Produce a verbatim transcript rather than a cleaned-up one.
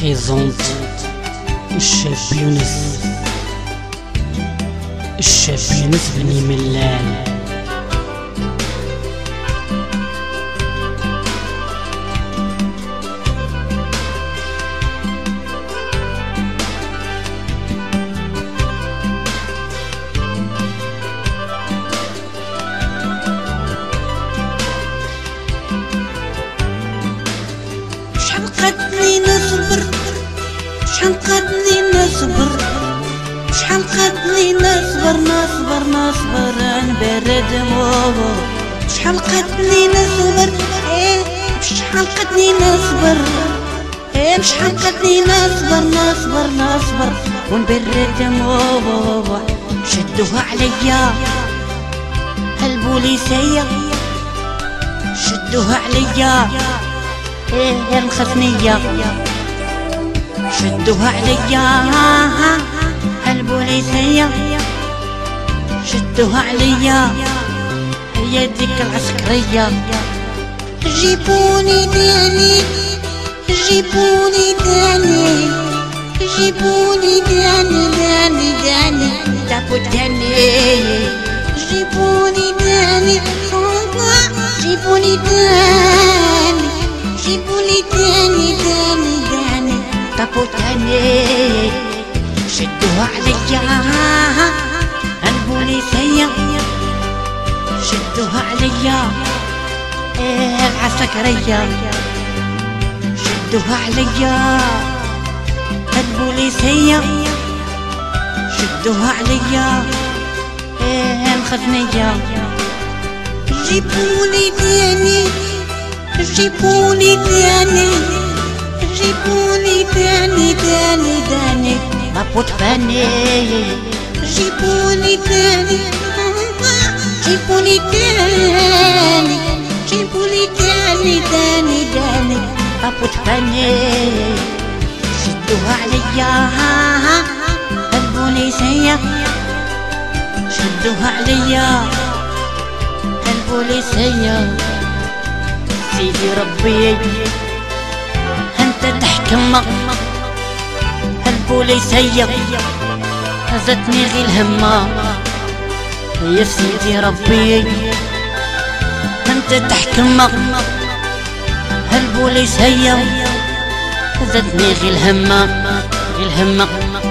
présente الشاب يونس الشاب يونس بني ملال. شحال قدني نصبر شحال قدني نصبر شحال قدني نصبر نصبر نصبر نبرد موضوع. شحال قدني نصبر ايه شحال قدني نصبر ايه شحال قدني نصبر نصبر نصبر ونبرد موضوع. شدوها عليا هالبوليسية شدوها عليا ايه الخصنية شدوها عليا هالبوليسية شدوها عليا هي ديك العسكرية. جيبوني داني جيبوني داني جيبوني داني داني داني تابو داني جيبوني داني جيبوني داني جيبولي داني داني داني طابو داني. شدوها عليا البوليسية شدوها عليا ايه العسكرية شدوها عليا البوليسية شدوها عليا ايه الخزنية. جيبولي داني جيبوني داني جيبوني داني داني داني طابو تفاني جيبوني داني جيبوني داني جيبوني داني داني داني طابو تفاني. شدوها عليا البوليسية شدوها عليا البوليسية. سيدي ربي انت تحكم البوليسية هزتني غي الهمة. يا سيدي ربي انت تحكم البوليسية هزتني غي الهمة غي الهمة.